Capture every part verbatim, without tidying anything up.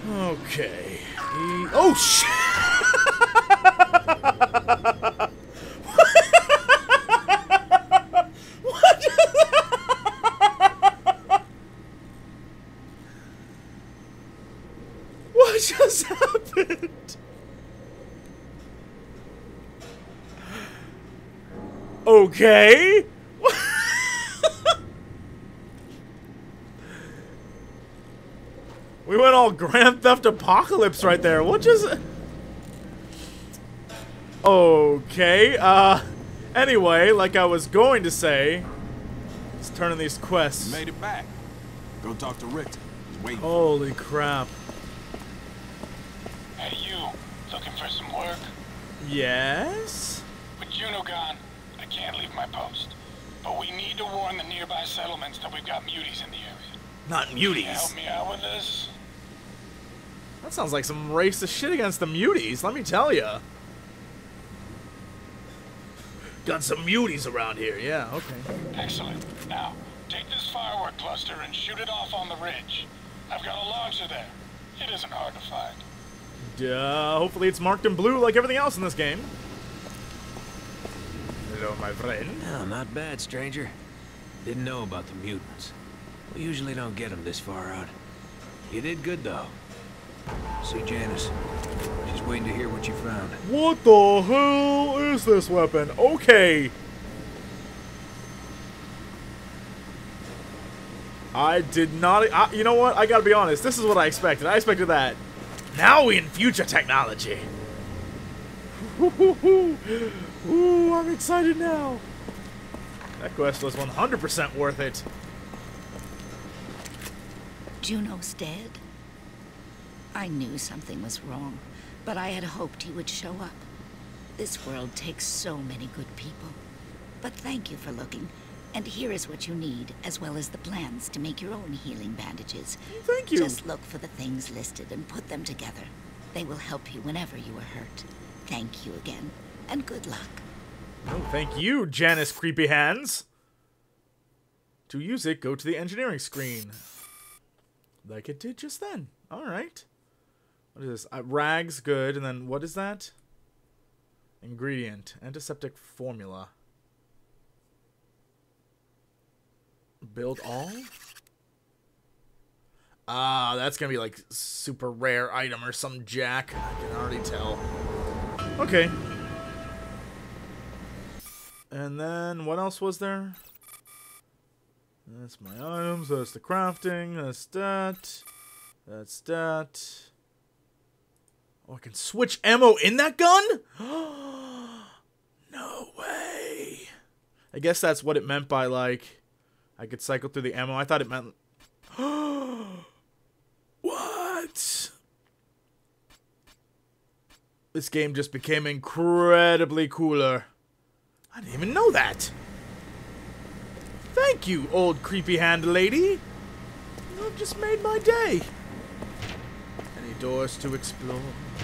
Okay. E oh shit! What just What just happened? Okay. We went all Grand Theft Apocalypse right there. What just... Okay, uh... Anyway, like I was going to say... Let's turn in these quests. You made it back. Go talk to Richter. He's waiting. Holy crap. Hey, you. Looking for some work? Yes? With Juno gone, I can't leave my post. But we need to warn the nearby settlements that we've got muties in the area. Not Can you muties. help me out with this? That sounds like some racist shit against the muties, let me tell ya. Got some muties around here, yeah, okay. Excellent. Now, take this firework cluster and shoot it off on the ridge. I've got a launcher there. It isn't hard to find. Duh, hopefully it's marked in blue like everything else in this game. Hello, my friend. Oh, not bad, stranger. Didn't know about the mutants. We usually don't get them this far out. You did good, though. See Janice. She's waiting to hear what you found. What the hell is this weapon? Okay. I did not... I, you know what? I gotta be honest. This is what I expected. I expected that. Now we in future technology. Ooh, I'm excited now. That quest was one hundred percent worth it. Juno's dead. I knew something was wrong, but I had hoped he would show up. This world takes so many good people. But thank you for looking, and here is what you need, as well as the plans to make your own healing bandages. Thank you. Just look for the things listed and put them together. They will help you whenever you are hurt. Thank you again, and good luck. Oh, thank you, Janice Creepy Hands. To use it, go to the engineering screen. Like it did just then. Alright. What is this? Uh, rags, good. And then what is that? Ingredient. Antiseptic formula. Build all? Ah, that's gonna be like super rare item or some jack. I can already tell. Okay. And then what else was there? That's my items. That's the crafting. That's that. That's that. Oh, I can switch ammo in that gun? No way. I guess that's what it meant by, like, I could cycle through the ammo. I thought it meant... What? This game just became incredibly cooler. I didn't even know that. Thank you, old creepy hand lady. You've just made my day. Any doors to explore?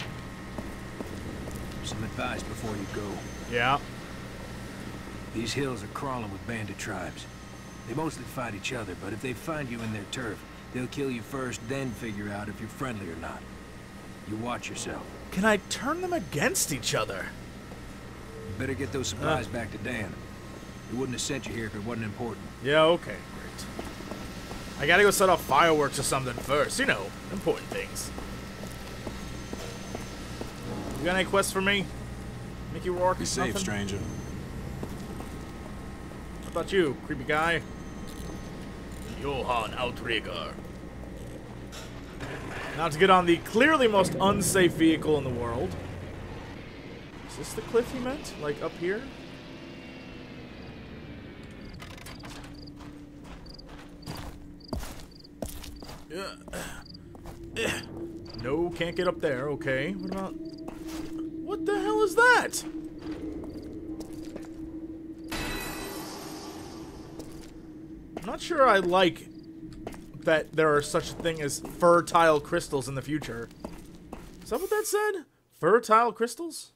Some advice before you go. Yeah. These hills are crawling with bandit tribes. They mostly fight each other, but if they find you in their turf, they'll kill you first, then figure out if you're friendly or not. You watch yourself. Can I turn them against each other? You better get those supplies uh. back to Dan. He wouldn't have sent you here if it wasn't important. Yeah, okay, great. I gotta go set off fireworks or something first. You know, important things. You got any quests for me? Mickey Rourke? Be safe, nothing? stranger. How about you, creepy guy? Johann Outrigger. Now to get on the clearly most unsafe vehicle in the world. Is this the cliff he meant? Like up here? No, can't get up there. Okay. What about... What the hell is that? I'm not sure I like that there are such a thing as fertile crystals in the future. Is that what that said? Fertile crystals?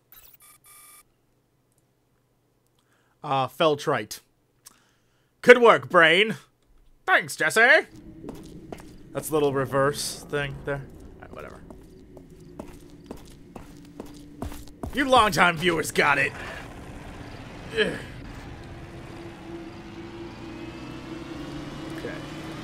Ah, uh, Feltrite. Good work, brain. Thanks, Jesse. That's a little reverse thing there. Alright, whatever. You longtime viewers got it. Ugh. Okay.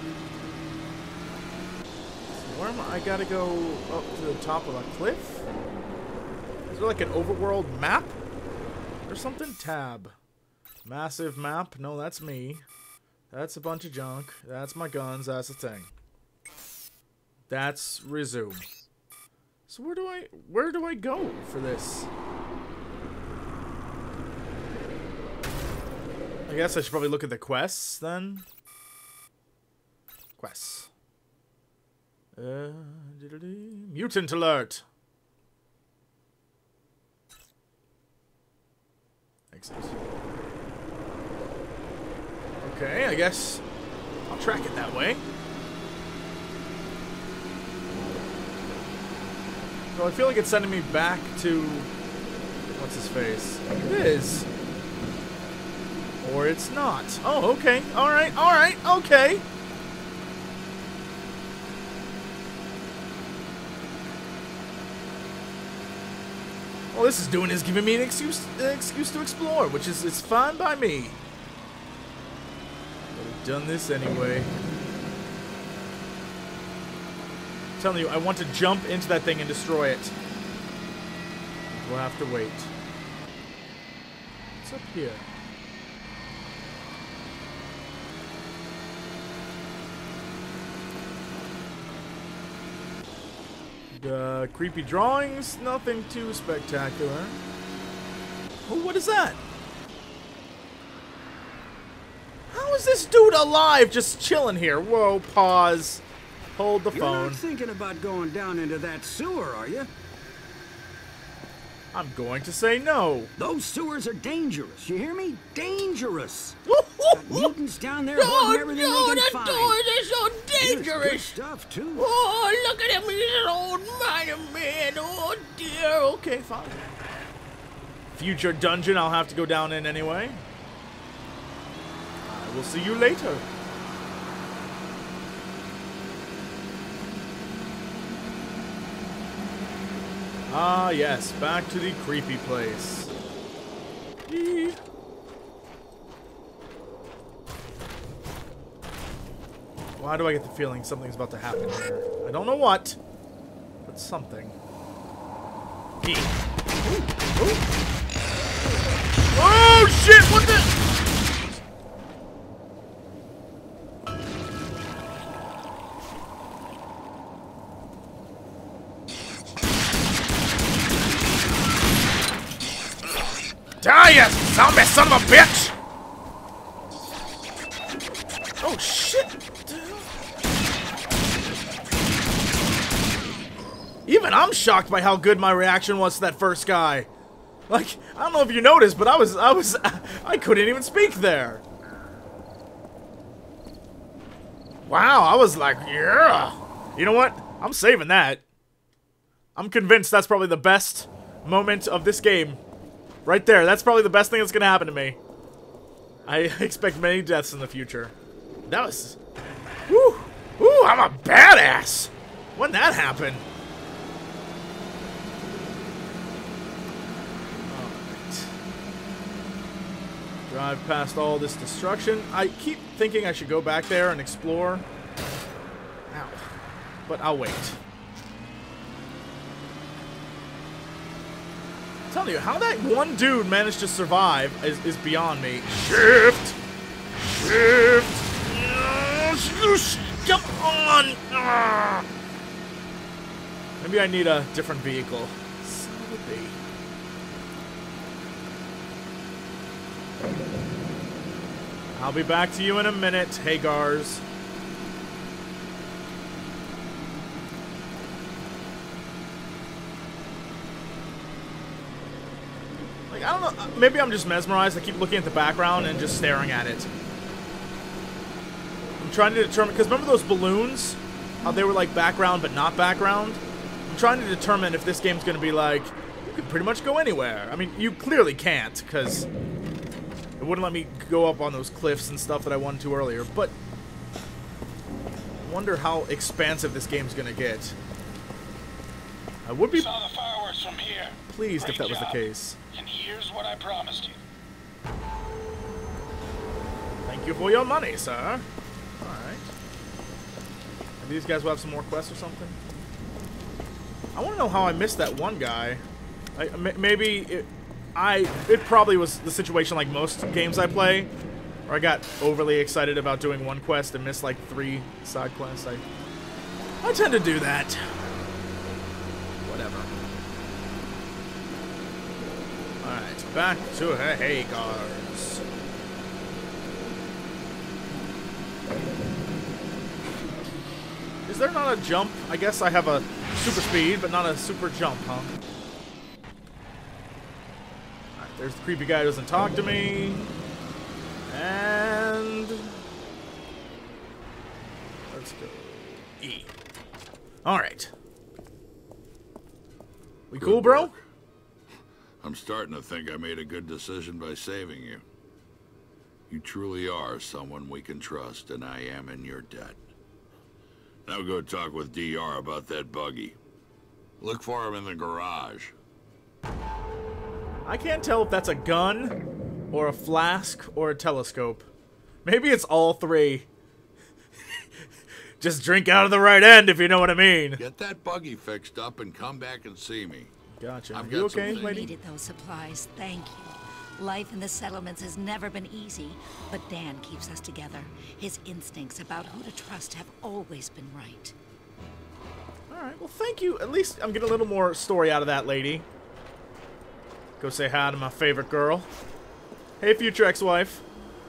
So where am I? I gotta go up to the top of a cliff? Is there like an overworld map? Or something? Tab. Massive map? No, that's me. That's a bunch of junk. That's my guns. That's the thing. That's resume. So where do I where do I go for this? I guess I should probably look at the quests then. Quests. Uh, mutant alert. Exit. Okay, I guess I'll track it that way. So I feel like it's sending me back to... What's his face? It is. Or it's not. Oh, okay. Alright, alright, okay. All this is doing is giving me an excuse, an excuse to explore, which is it's fine by me. But I've done this anyway. I'm telling you, I want to jump into that thing and destroy it. We'll have to wait. What's up here? Uh, creepy drawings, nothing too spectacular. Oh, what is that? How is this dude alive just chilling here? Whoa, pause. Hold the You're phone. not thinking about going down into that sewer, are you? I'm going to say no. Those sewers are dangerous. You hear me? Dangerous. Got Got mutants down there hoarding everything no, they the can find. doors are so There's good dangerous. stuff too. Oh, look at him, he's an old miner man. Oh dear. Okay, fine. Future dungeon I'll have to go down in anyway. I will see you later. Ah, yes, back to the creepy place. Eee. Why do I get the feeling something's about to happen here? I don't know what, but something. Eee. Ooh, ooh. Oh shit! What the? Die, you zombie son of a bitch! Oh shit! Even I'm shocked by how good my reaction was to that first guy. Like, I don't know if you noticed, but I was, I was, I couldn't even speak there. Wow, I was like, yeah. You know what? I'm saving that. I'm convinced that's probably the best moment of this game. Right there, that's probably the best thing that's gonna happen to me. I expect many deaths in the future. That was... Woo! Woo, I'm a badass! When that happened? Alright. Drive past all this destruction. I keep thinking I should go back there and explore. Ow. But I'll wait. I'm telling you, how that one dude managed to survive is, is beyond me. Shift! Shift! Come on! Ah. Maybe I need a different vehicle. Son of a bee. I'll be back to you in a minute, Hagars. Like, I don't know, maybe I'm just mesmerized. I keep looking at the background and just staring at it. I'm trying to determine, because remember those balloons? How they were like background but not background? I'm trying to determine if this game's going to be like, you can pretty much go anywhere. I mean, you clearly can't, because it wouldn't let me go up on those cliffs and stuff that I wanted to earlier, but I wonder how expansive this game's going to get. I would be Saw the fireworks from here. pleased Great if that was the job. case. And here's what I promised you. Thank you for your money, sir. Alright. Maybe these guys will have some more quests or something. I want to know how I missed that one guy. I, m maybe it, I... It probably was the situation like most games I play, where I got overly excited about doing one quest and missed like three side quests. I, I tend to do that. Whatever. Alright, back to Hagar's. Is there not a jump? I guess I have a super speed, but not a super jump, huh? Alright, there's the creepy guy who doesn't talk to me. And... let's go. E. Alright. We cool, bro? I'm starting to think I made a good decision by saving you. You truly are someone we can trust, and I am in your debt. Now go talk with D R about that buggy. Look for him in the garage. I can't tell if that's a gun, or a flask, or a telescope. Maybe it's all three. Just drink out of the right end, if you know what I mean. Get that buggy fixed up and come back and see me. Gotcha. I've You got some okay, things- lady? Needed those supplies, thank you. Life in the settlements has never been easy, but Dan keeps us together. His instincts about who to trust have always been right. Alright, well thank you. At least I'm getting a little more story out of that lady. Go say hi to my favorite girl. Hey, future ex-wife.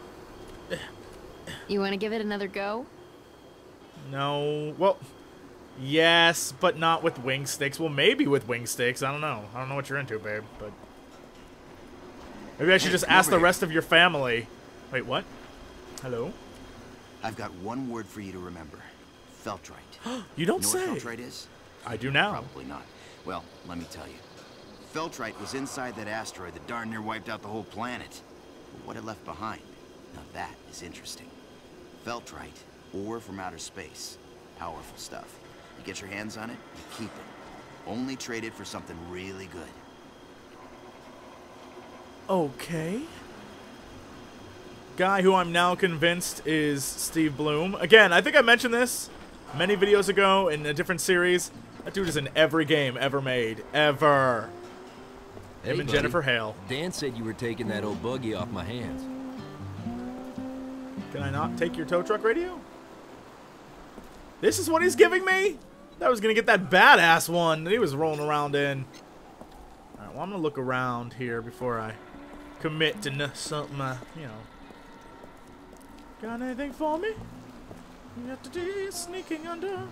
You want to give it another go? No, well, yes, but not with wing sticks. Well, maybe with wing sticks. I don't know. I don't know what you're into, babe, but... maybe I should just ask the rest of your family. Wait, what? Hello? I've got one word for you to remember. Feltrite. You don't know say. what Feltrite is? I do now. Probably not. Well, let me tell you. Feltrite was inside that asteroid that darn near wiped out the whole planet. But what it left behind, now that is interesting. Feltrite, ore from outer space. Powerful stuff. You get your hands on it, you keep it. Only trade it for something really good. Okay. Guy who I'm now convinced is Steve Bloom. Again, I think I mentioned this many videos ago in a different series. That dude is in every game ever made. Ever. Hey, Him and buddy. Jennifer Hale. Dan said you were taking that old buggy off my hands. Can I not take your tow truck radio? This is what he's giving me? I was gonna get that badass one that he was rolling around in. Alright, well I'm gonna look around here before I commit to n something, uh, you know. Got anything for me? You have to do sneaking under.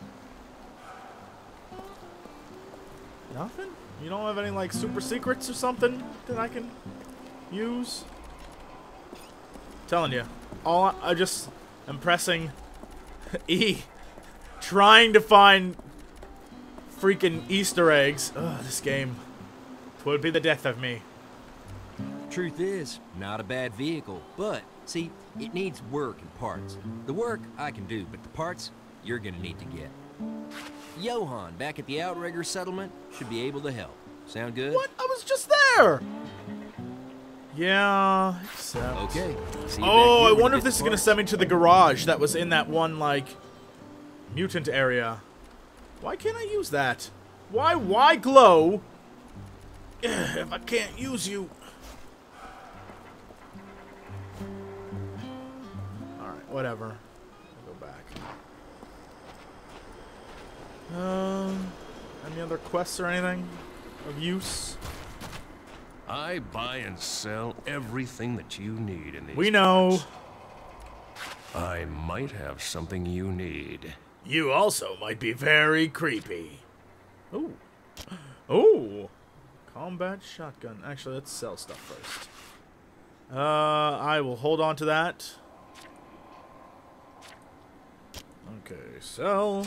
Nothing? You don't have any like super secrets or something that I can use? Telling you, all I, I just am pressing E, trying to find freaking Easter eggs. Ugh, this game would be the death of me. Truth is, not a bad vehicle, but, see, it needs work and parts. The work I can do, but the parts you're gonna need to get. Johan, back at the Outrigger settlement, should be able to help. Sound good? What? I was just there! Yeah, except... Okay. See you Oh, back I here when wonder you if get this is the going to parts. send me to the garage that was in that one, like, mutant area. Why can't I use that? Why, why glow if I can't use you? Alright, whatever. I'll go back. Um, any other quests or anything of use? I buy and sell everything that you need in these We know. parts. I might have something you need. You also might be very creepy. Ooh. Ooh. Combat shotgun. Actually, let's sell stuff first. Uh, I will hold on to that. Okay, sell.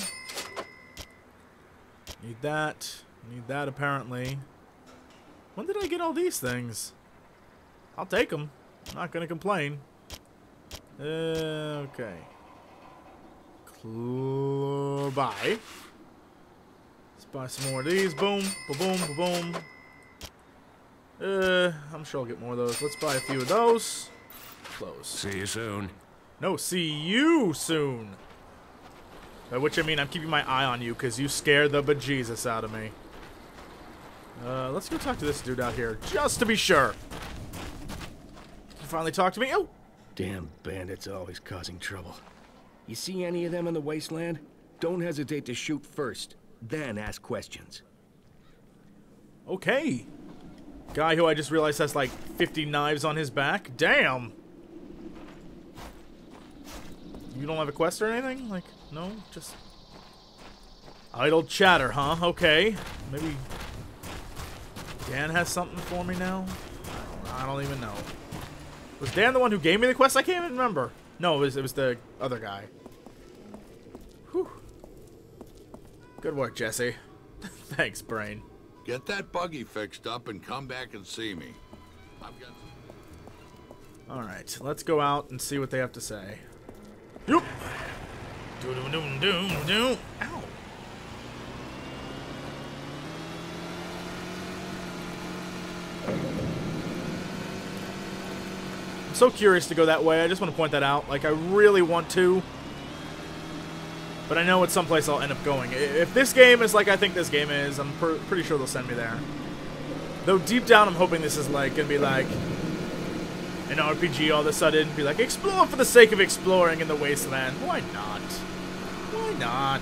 Need that. Need that, apparently. When did I get all these things? I'll take them. I'm not gonna complain. Uh, okay. Cl- buy. Let's buy some more of these. Boom, ba-boom, ba-boom. Uh, I'm sure I'll get more of those. Let's buy a few of those. Close. See you soon. No, see you soon. By which I mean I'm keeping my eye on you because you scare the bejesus out of me. Uh, let's go talk to this dude out here just to be sure. You finally talk to me. Oh, Damn bandits always causing trouble. You see any of them in the wasteland? Don't hesitate to shoot first, then ask questions. okay. Guy who I just realized has like fifty knives on his back. Damn. You don't have a quest or anything? Like, no? Just idle chatter, huh? Okay. Maybe Dan has something for me now? I don't even know. Was Dan the one who gave me the quest? I can't even remember. No, it was, it was the other guy. Whew. Good work, Jesse. Thanks, Brain. Get that buggy fixed up and come back and see me. I've got some... Alright, let's go out and see what they have to say. Yoop! Doom doom doom doom. Ow! I'm so curious to go that way. I just want to point that out. Like, I really want to. But I know it's someplace I'll end up going. If this game is like I think this game is, I'm pr pretty sure they'll send me there. Though deep down, I'm hoping this is like gonna be like an R P G all of a sudden. Be like, explore for the sake of exploring in the wasteland. Why not? Why not?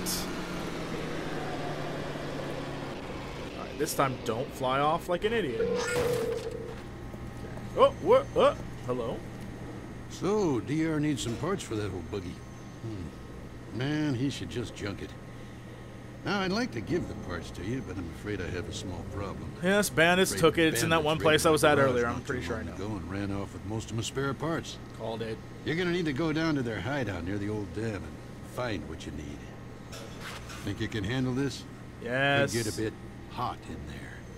Alright, this time don't fly off like an idiot. Okay. Oh, what? Uh, hello? So, D R needs some parts for that old buggy. Hmm. Man, he should just junk it. Now, I'd like to give the parts to you, but I'm afraid I have a small problem. Yes, bandits took it. It's in that one place I was at earlier. I'm pretty sure I know. Go and ran off with most of my spare parts. Called it. You're gonna need to go down to their hideout near the old dam and find what you need. Think you can handle this? Yes. Could get a bit hot in there.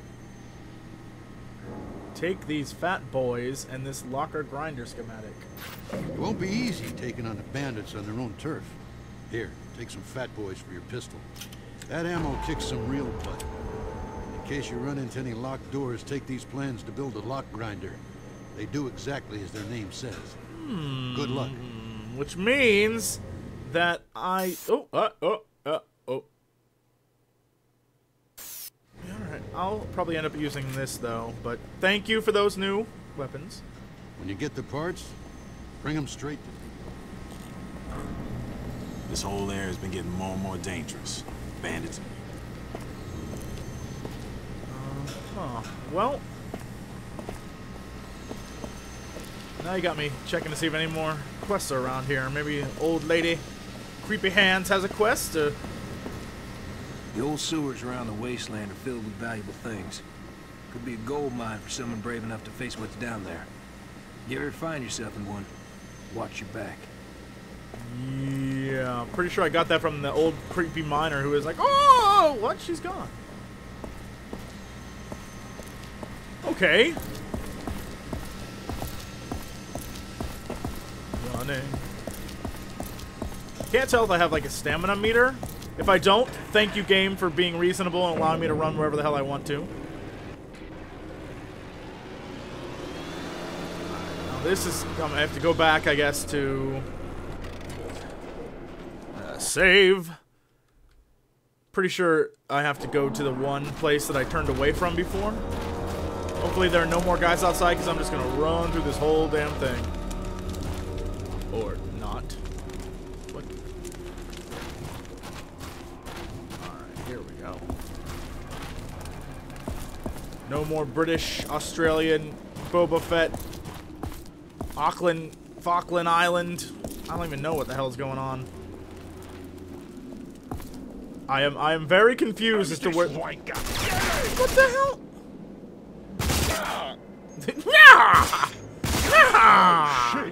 Take these fat boys and this locker grinder schematic. It won't be easy taking on the bandits on their own turf. Here, take some fat boys for your pistol. That ammo kicks some real butt. In case you run into any locked doors, take these plans to build a lock grinder. They do exactly as their name says. Hmm. Good luck. Which means that I... Oh, uh, oh, uh, oh. Alright, I'll probably end up using this, though. But thank you for those new weapons. When you get the parts, bring them straight to me. This whole area has been getting more and more dangerous. Bandits. Uh, huh. Well... Now you got me checking to see if any more quests are around here. Maybe old lady Creepy Hands has a quest? Uh, The old sewers around the wasteland are filled with valuable things. Could be a gold mine for someone brave enough to face what's down there. You ever find yourself in one, watch your back. Yeah, I'm pretty sure I got that from the old creepy miner who was like, oh, what? She's gone. Okay. Running. Can't tell if I have like a stamina meter. If I don't, thank you, game, for being reasonable and allowing me to run wherever the hell I want to. Now this is, um, I have to go back, I guess, to uh, save. Pretty sure I have to go to the one place that I turned away from before. Hopefully there are no more guys outside, because I'm just going to run through this whole damn thing. Or not. What? Alright, here we go. No more British, Australian, Boba Fett, Auckland, Falkland Island. I don't even know what the hell's going on. I am I am very confused as to where. What the hell? Yeah! Yeah!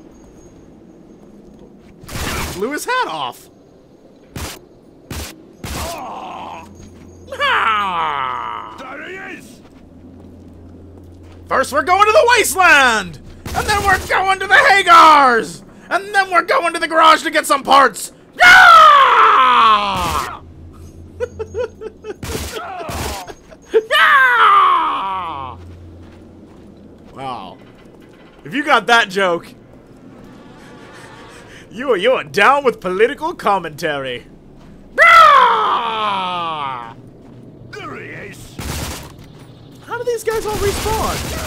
Blew his hat off. Ah! There he is! First we're going to the wasteland! And then we're going to the Hagars! And then we're going to the garage to get some parts! Yeah! got that joke. You are, you are down with political commentary. How do these guys all respawn?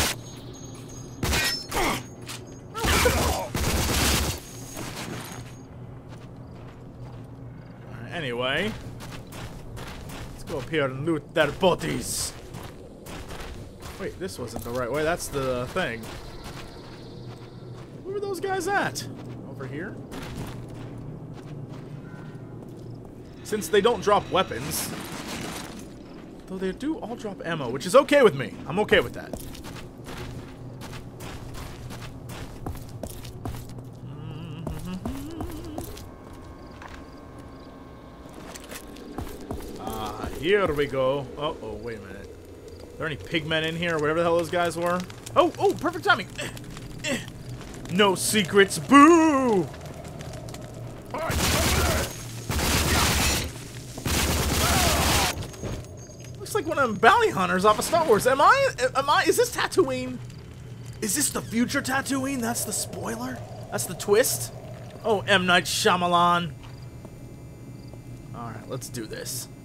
Alright, anyway. Let's go up here and loot their bodies. Wait, this wasn't the right way. That's the thing. Where were those guys at? Over here? Since they don't drop weapons, though they do all drop ammo, which is okay with me. I'm okay with that. Ah, here we go. Uh oh, wait a minute. Are there any pigmen in here, or whatever the hell those guys were? Oh, oh, perfect timing. No secrets, boo! Looks like one of them bounty hunters off of Star Wars. Am I? Am I? Is this Tatooine? Is this the future Tatooine? That's the spoiler? That's the twist? Oh, M. Night Shyamalan. Alright, let's do this.